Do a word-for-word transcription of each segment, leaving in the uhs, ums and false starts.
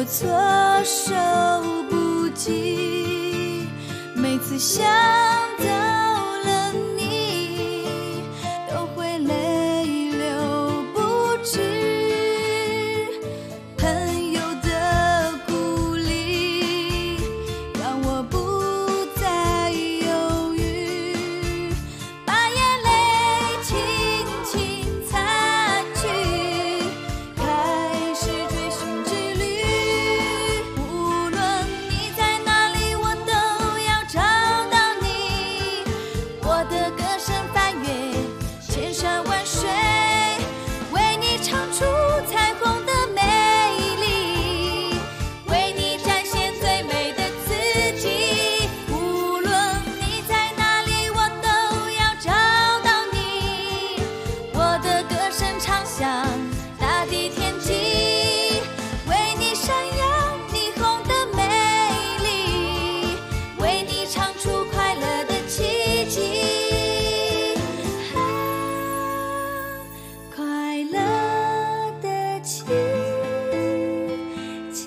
我措手不及，每次想到了你，都会泪流不止。朋友的鼓励，让我不再犹豫，把眼泪轻轻擦去，开始追寻之旅。无论你在哪里，我都要找到你。我的歌声翻越千山万水，为你唱出彩虹的美丽，为你展现最美的自己。无论你在哪里，我都要找到你。我的歌声唱响大地天际，为你闪耀霓虹的美丽，为你唱出快乐的奇迹。啊，快乐的奇迹。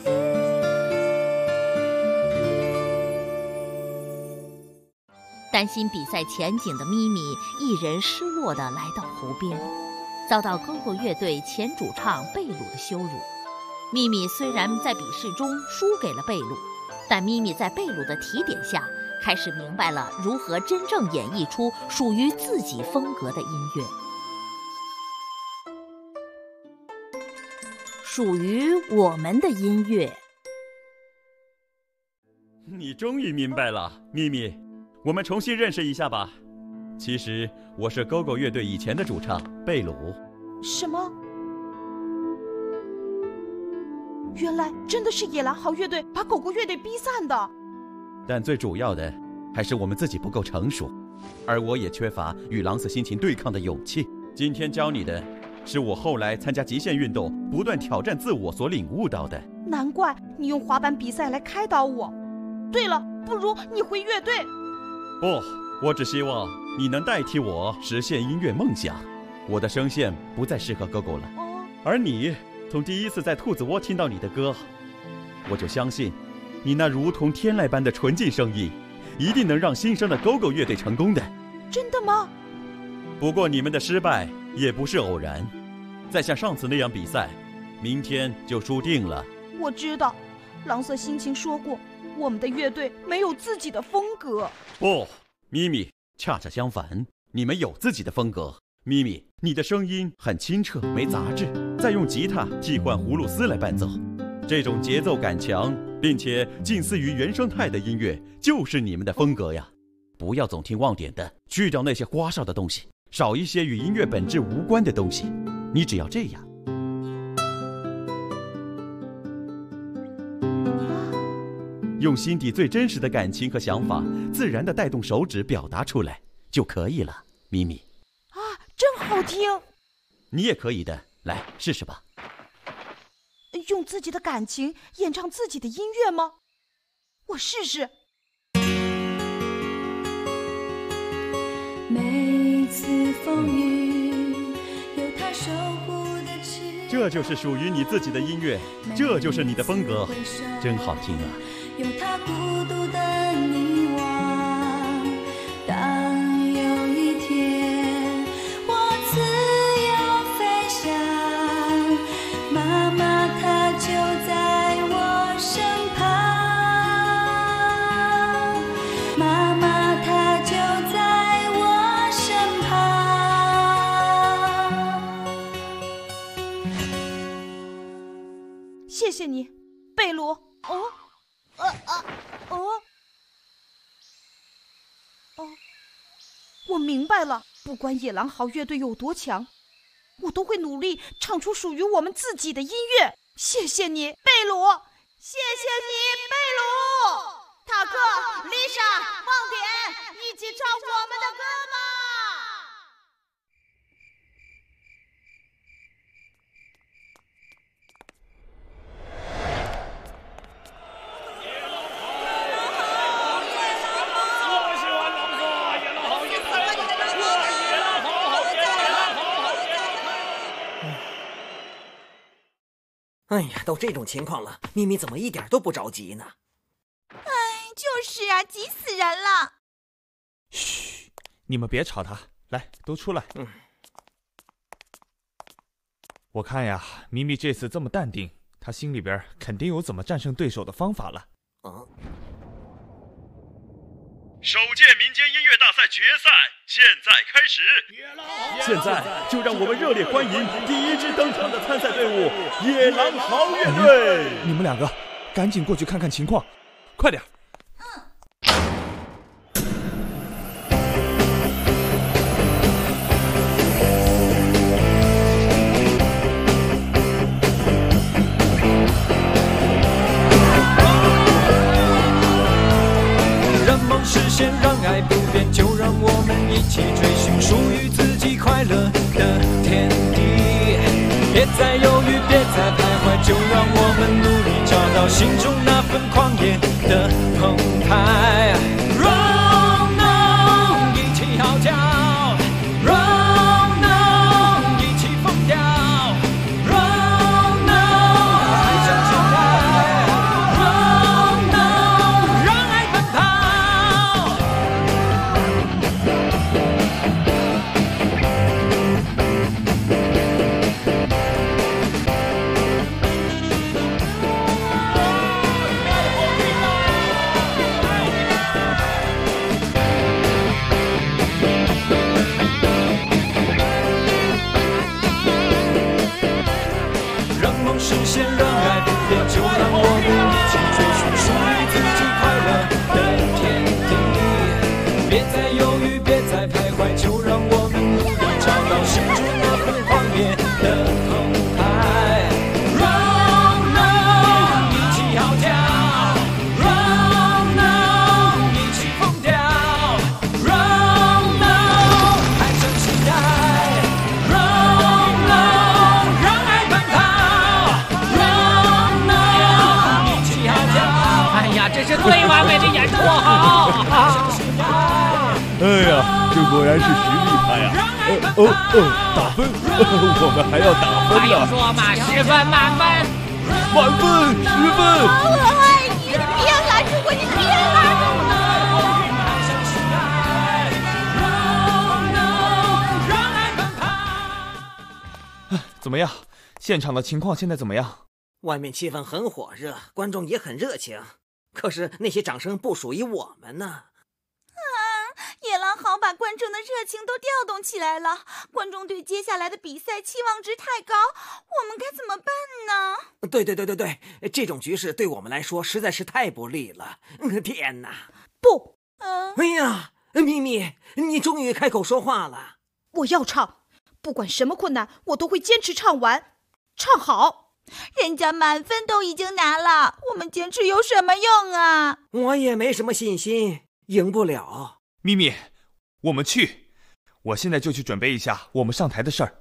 担心比赛前景的咪咪一人失落地来到湖边，遭到篝火乐队前主唱贝鲁的羞辱。咪咪虽然在比试中输给了贝鲁，但咪咪在贝鲁的提点下，开始明白了如何真正演绎出属于自己风格的音乐。属于我们的音乐。 你终于明白了，咪咪，我们重新认识一下吧。其实我是篝火乐队以前的主唱贝鲁。 什么？原来真的是野狼嚎乐队把狗狗乐队逼散的。 但最主要的还是我们自己不够成熟，而我也缺乏与狼死心情对抗的勇气。今天教你的是我后来参加极限运动不断挑战自我所领悟到的。 难怪你用滑板比赛来开导我。对了，不如你回乐队。 不，我只希望你能代替我实现音乐梦想。我的声线不再适合狗狗了， 哦， 而你从第一次在兔子窝听到你的歌，我就相信你那如同天籁般的纯净声音一定能让新生的狗狗乐队成功的。 真的吗？ 不过你们的失败也不是偶然，再像上次那样比赛，明天就输定了。 我知道，狼色心情说过，我们的乐队没有自己的风格。 不，咪咪，恰恰相反，你们有自己的风格。咪咪，你的声音很清澈，没杂质，再用吉他替换葫芦丝来伴奏，这种节奏感强，并且近似于原生态的音乐，就是你们的风格呀。不要总听忘点的，去掉那些花哨的东西，少一些与音乐本质无关的东西。你只要这样，用心底最真实的感情和想法，自然地带动手指表达出来就可以了。咪咪啊，真好听！ 你也可以的，来试试吧。 用自己的感情演唱自己的音乐吗？我试试。 每次风雨有他守护的翅膀， 这就是属于你自己的音乐，这就是你的风格，真好听啊！ 有他孤独的凝望，当有一天我自由飞翔，妈妈她就在我身旁，妈妈她就在我身旁。谢谢你，贝鲁。哦。呃啊哦哦，我明白了。不管野狼嚎乐队有多强，我都会努力唱出属于我们自己的音乐。谢谢你，贝鲁！谢谢你，贝鲁！塔克、丽莎、梦点，一起唱我们的歌吧！ 哎呀，都这种情况了，咪咪怎么一点都不着急呢？ 哎，就是啊，急死人了！ 嘘，你们别吵他，来，都出来。 嗯。 我看呀，咪咪这次这么淡定，她心里边肯定有怎么战胜对手的方法了。 嗯。 首届民间音乐大赛决赛现在开始，现在就让我们热烈欢迎第一支登场的参赛队伍——野狼豪乐队。 你们两个赶紧过去看看情况，快点。 实现让爱不变，就让我们一起追寻属于自己快乐的天地。别再犹豫，别再徘徊，就让我们努力找到心中那份狂野的澎湃。Run on， 一起嚎叫 ，Run on， 一起疯掉 ，Run on， 海上期待 ，Run on， 让爱奔跑。实现让爱不变，就让我们一起追寻属于自己快乐的天地。别再犹豫，别再徘徊，就让我们努力找到心中那份狂野的澎湃。Run on， 一起嚎叫 ，Run on， 一起疯掉 ，Run on， 海上期待 ，Run on， 让爱奔跑。 这是最完美的演出，好！ 哎呀，这果然是实力派呀！呃哦哦，打分，我们还要打分呢！ 还用说嘛，十分满分， 满分，十分！ 哎，你别拦住我，你别拦住我！怎么样？现场的情况现在怎么样？ 外面气氛很火热，观众也很热情。可是那些掌声不属于我们呢。 啊！野狼豪把观众的热情都调动起来了，观众对接下来的比赛期望值太高，我们该怎么办呢？ 对对对对对，这种局势对我们来说实在是太不利了。天哪！ 不， 嗯、 哎呀，咪咪，你终于开口说话了。 我要唱，不管什么困难，我都会坚持唱完，唱好。 人家满分都已经拿了，我们坚持有什么用啊？ 我也没什么信心，赢不了。 咪咪，我们去，我现在就去准备一下我们上台的事儿。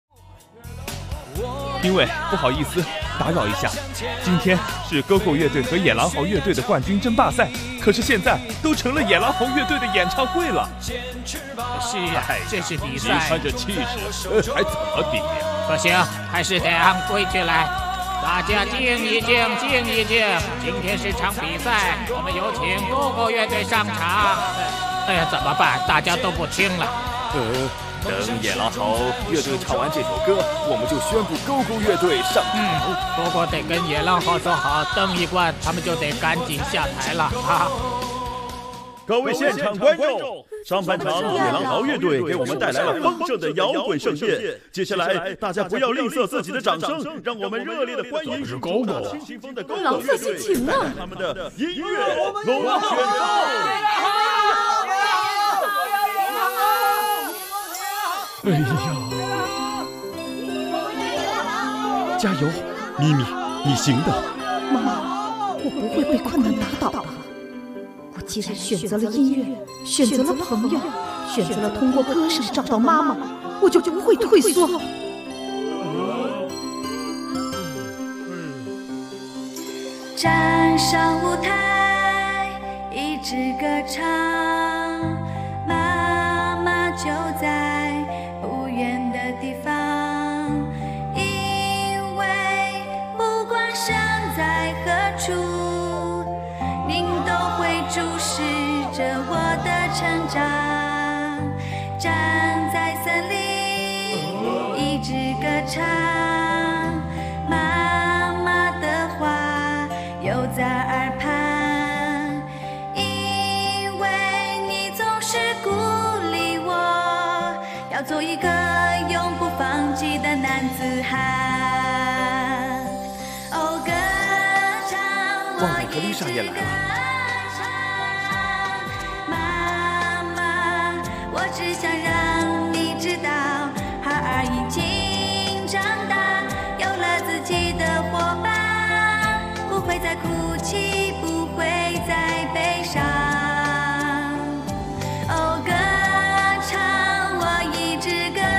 因为不好意思打扰一下，今天是勾勾乐队和野狼豪乐队的冠军争霸赛，可是现在都成了野狼豪乐队的演唱会了。 是啊，这是比赛， 你看这气势，呃，还怎么比呀？ 不行，还是得按规矩来。大家静一静，静一静。今天是场比赛，我们有请勾勾乐队上场。哎呀，怎么办？大家都不听了。 呃，等野狼豪乐队唱完这首歌，我们就宣布勾勾乐队上场。 嗯，不过得跟野狼豪说好，灯一关，他们就得赶紧下台了啊！ 各位现场观众，上半场野狼豪乐队给我们带来了丰盛的摇滚盛宴。接下来，大家不要吝啬自己的掌声，让我们热烈的欢迎是高高清新风的勾勾乐队，他们的音乐龙卷风。 哎呀！加油，咪咪，你行的！ 妈妈，我不会被困难打倒的。我既然选择了音乐，选择了朋友，选择了通过歌声找到妈妈，我就不会退缩。 站上舞台，一直歌唱，妈妈就在不远的地方，因为不处，您都会注视着我的成长。站在森林，一直歌唱，妈妈的话又在耳畔，因为你总是鼓励我，要做一个永不放弃的男子汉。哦，歌唱， 望海格丽莎也来了。 妈妈，我只想让你知道，孩儿已经长大，有了自己的伙伴，不会再哭泣，不会再悲伤。哦，歌唱，我一直歌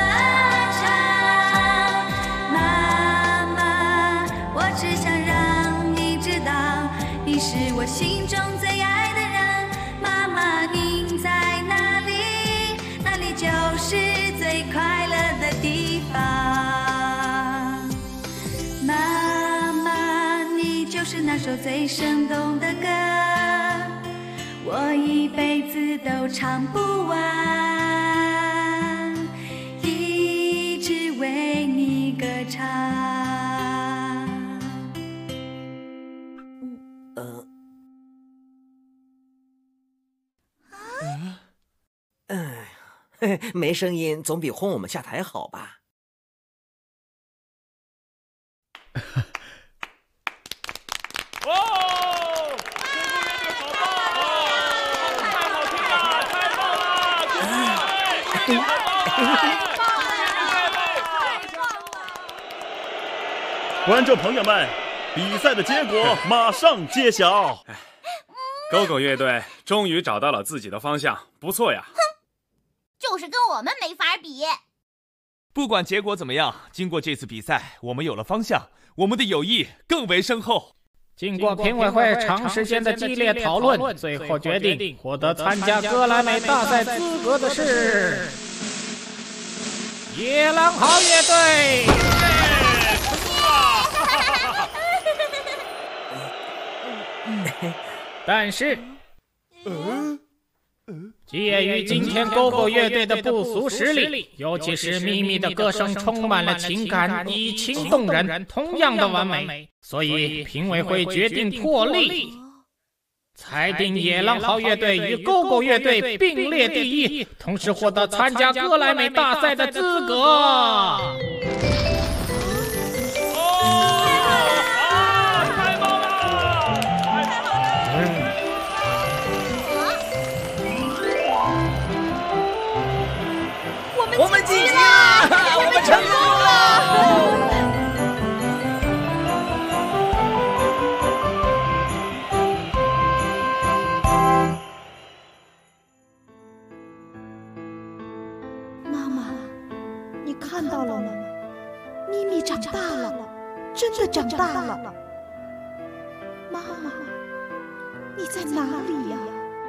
唱。妈妈，我只想让你知道，你是我心中最爱的人。妈妈，您在哪里？那里就是最快乐的地方。妈妈，你就是那首最生动的歌，我一辈子都唱不完，一直为你歌唱。 呃，哎，嘿嘿，没声音总比轰我们下台好吧？ 哦，歌剧乐队好棒！哦，太好听了，太棒了！歌剧乐队好棒！ 观众朋友们，比赛的结果马上揭晓。 狗狗乐队终于找到了自己的方向，不错呀。 就是跟我们没法比。 不管结果怎么样，经过这次比赛，我们有了方向，我们的友谊更为深厚。 经过评委会长时间的激烈讨论，最后决定获得参加格莱美大赛资格的是野狼号乐队。但是，介于今天狗狗乐队的不俗实力，尤其是咪咪的歌声充满了情感，以情动人，同样的完美，所以评委会决定破例，裁定野狼号乐队与狗狗乐队并列第一，同时获得参加格莱美大赛的资格。 我们晋级了，我们成功了！ 妈妈，你看到了吗？咪咪长大了，真的长大了。妈妈，你在哪里呀？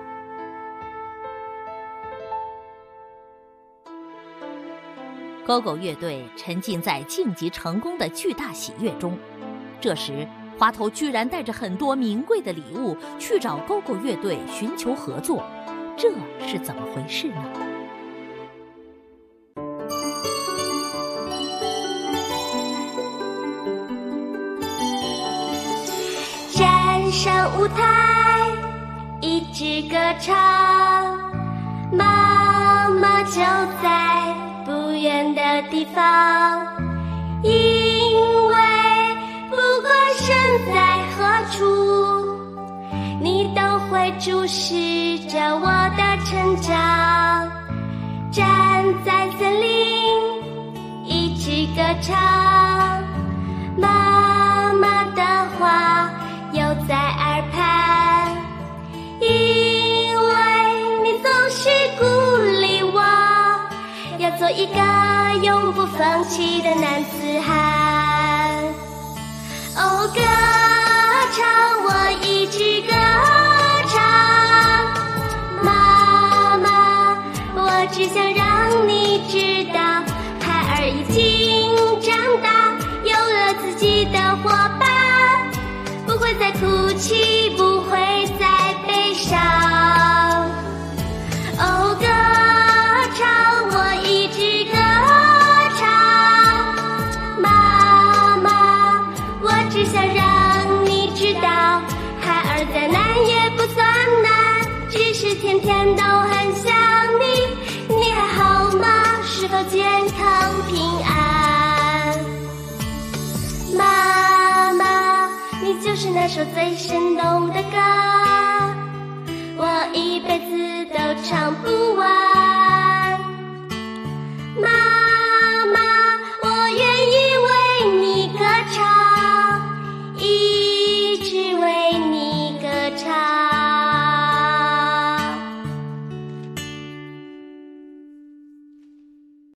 狗狗乐队沉浸在晋级成功的巨大喜悦中，这时花头居然带着很多名贵的礼物去找狗狗乐队寻求合作，这是怎么回事呢？ 站上舞台，一直歌唱，妈妈就在不远的地方，因为不管身在何处，你都会注视着我的成长。站在森林，一直歌唱，妈妈的话又在耳畔，因为你总是鼓励我，要做一个永不放弃的男子汉。哦，歌唱，我一直歌唱，妈妈，我只想让你知道，孩儿已经长大，有了自己的伙伴，不会再哭起，不会再悲伤。哦，歌唱，我一直歌唱。妈妈，我只想让你知道，孩儿再难也不算难，只是天天都很想你。你还好吗？是否健康平安？妈妈，你就是那首最生动的歌，我一辈子都唱不